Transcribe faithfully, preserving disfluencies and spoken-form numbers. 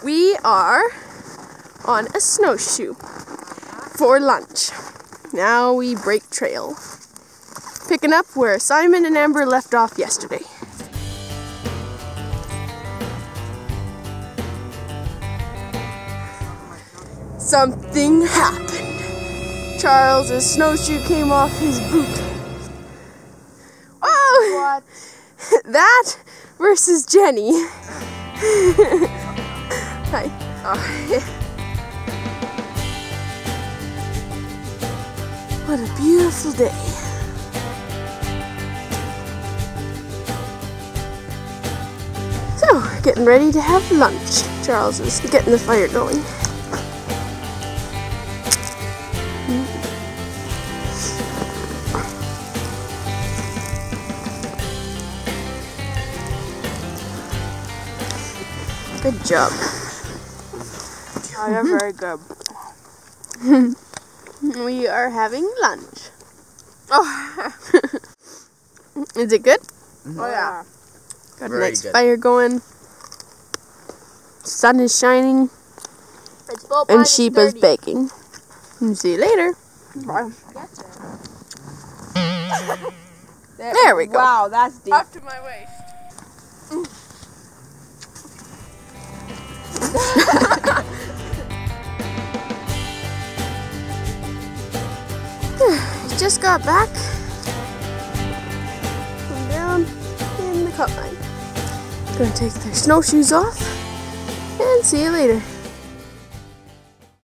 We are on a snowshoe for lunch. Now we break trail, picking up where Simon and Amber left off yesterday. Something happened. Charles' snowshoe came off his boot. Whoa! What? That versus Jenny. Hi. Oh. What a beautiful day. So, we're getting ready to have lunch. Charles is getting the fire going. Good job. Oh, you're very good. We are having lunch. Oh, is it good? Oh yeah. Got Very a nice good. fire going. Sun is shining, It's full and pie, sheep it's is baking. See you later. Bye. There we go. Wow, that's deep. Up to my waist. Just got back. Come down in the cut line. Gonna take their snowshoes off and see you later.